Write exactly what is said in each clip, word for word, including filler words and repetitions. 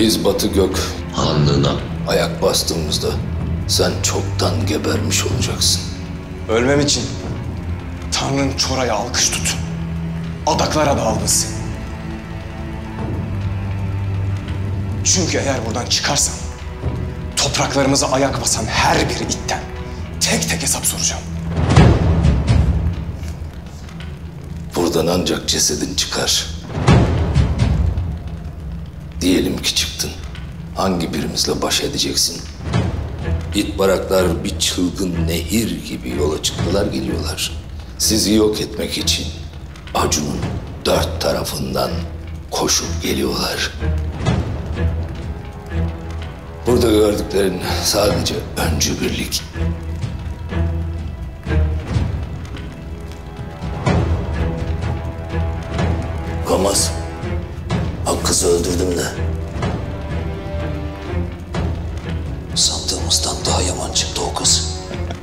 Biz Batı Gök Hanlığına ayak bastığımızda sen çoktan gebermiş olacaksın. Ölmem için Tanrı'nın Çora'ya alkış tut. Adaklara dağılmasın. Çünkü eğer buradan çıkarsam topraklarımıza ayak basan her bir itten tek tek hesap soracağım. Buradan ancak cesedin çıkar. Diyelim ki çıktın. Hangi birimizle baş edeceksin? İt baraklar bir çılgın nehir gibi yola çıktılar geliyorlar. Sizi yok etmek için Acun'un dört tarafından koşup geliyorlar. Burada gördüklerin sadece öncü birlik. Olmaz. Ak kızı öldürdüm de. Sandığımızdan daha yaman çıktı o kız.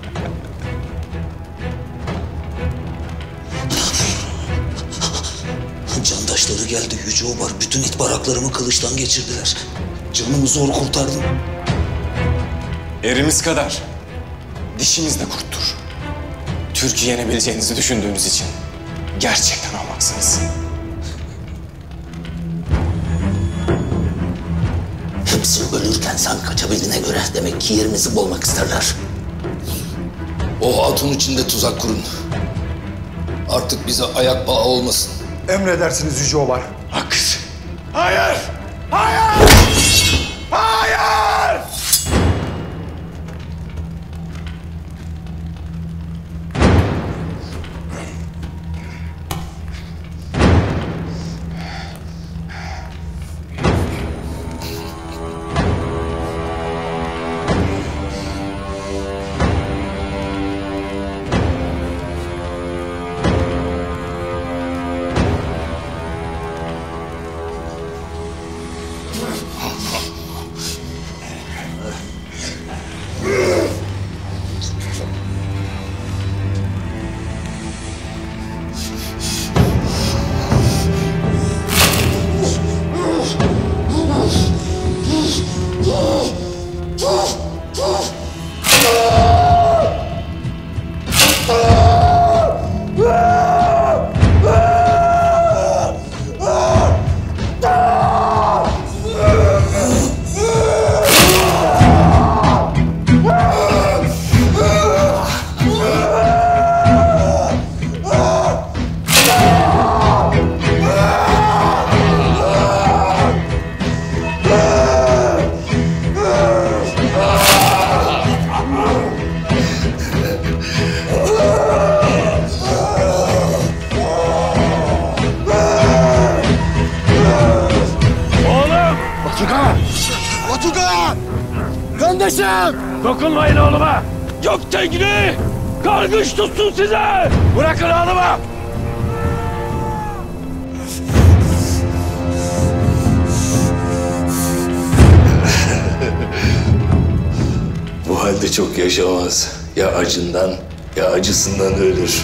Candaşları geldi Yüce Obar. Bütün it baraklarımı kılıçtan geçirdiler. Canımı zor kurtardım. Erimiz kadar dişimiz de kurttur. Türkiye yenebileceğinizi düşündüğünüz için gerçekten ahmaksınız. Hepsi ölürken sen kaçabildiğine göre demek ki yerimizi bulmak isterler. O hatun içinde tuzak kurun. Artık bize ayak bağı olmasın. Emredersiniz Yüce Obar. Hakkız. Hayır! Hayır! Hayır! Dokunmayın oğluma! Yok tengri! Kargış tutsun size! Bırakın oğluma! Bu halde çok yaşamaz. Ya acından ya acısından ölür.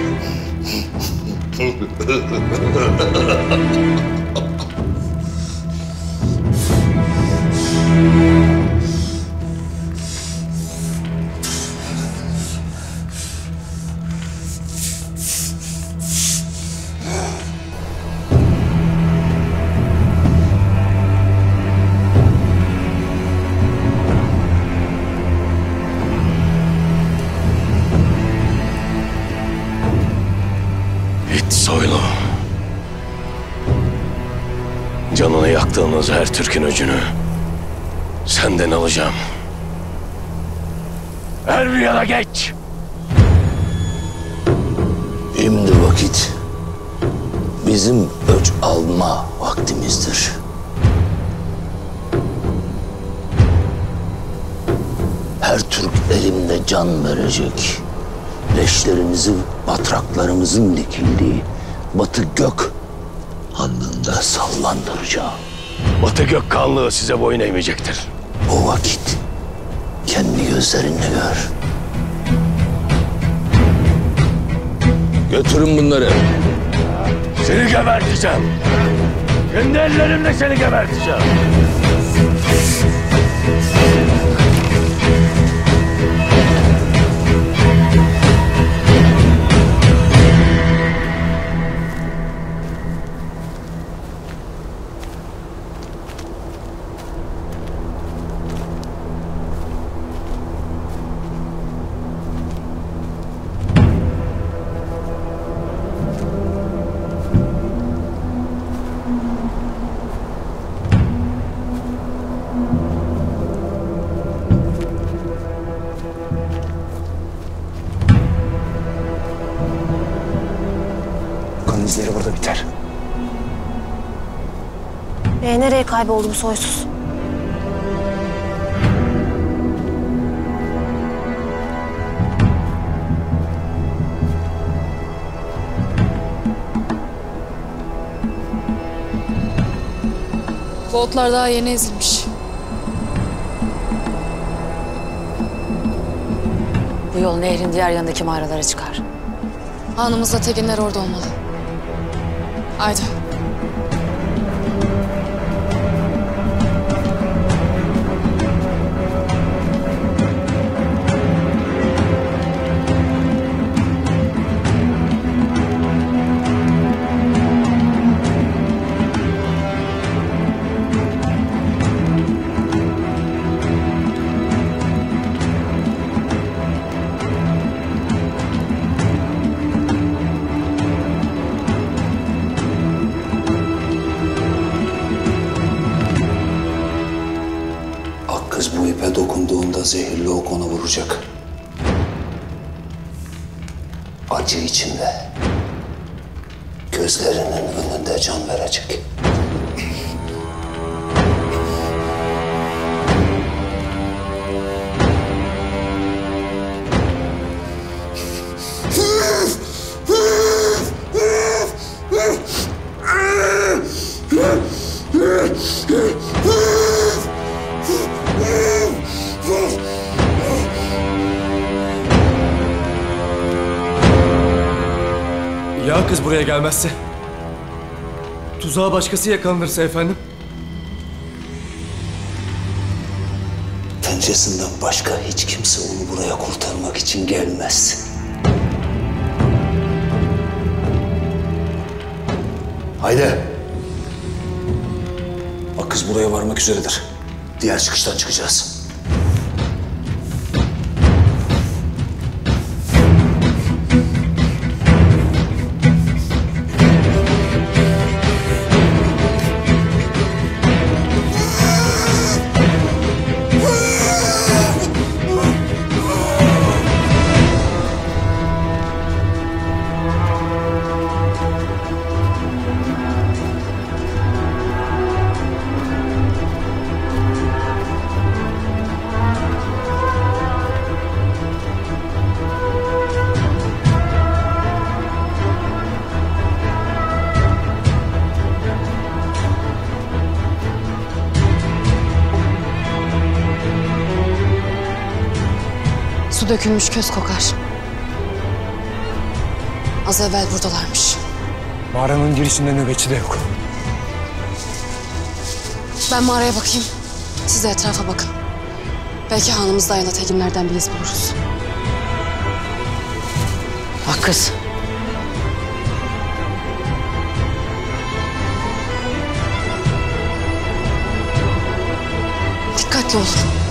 Soylu. Canını yaktığınız her Türk'ün öcünü senden alacağım. Her bir yana geç. Şimdi vakit bizim öç alma vaktimizdir. Her Türk elimde can verecek. Leşlerimizi batraklarımızın dikildiği Batı Gök Hanlığı'nda sallandıracağım. Batı Gök kanlığı size boyun eğmeyecektir. O vakit kendi gözlerinle gör. Götürün bunları. Seni geberteceğim. Kendi ellerimle seni geberteceğim. izleri burada biter. E nereye kayboldu bu soysuz? Bu otlar daha yeni ezilmiş. Bu yol nehrin diğer yanındaki mağaralara çıkar. Hanımızla Teginler orada olmalı. Haydi. Kız bu ipe dokunduğunda zehirli ok onu vuracak. Acı içinde. Gözlerinin önünde can verecek. Ya kız buraya gelmezse? Tuzağa başkası yakalanırsa efendim? Pençesinden başka hiç kimse onu buraya kurtarmak için gelmez. Haydi. Bak kız buraya varmak üzeredir. Diğer çıkıştan çıkacağız. Su dökülmüş köz kokar. Az evvel buradalarmış. Mağaranın girişinde nöbetçi de yok. Ben mağaraya bakayım. Siz de etrafa bakın. Belki hanımızda ya da Teginlerden bir iz buluruz. Bak kız. Dikkatli olun.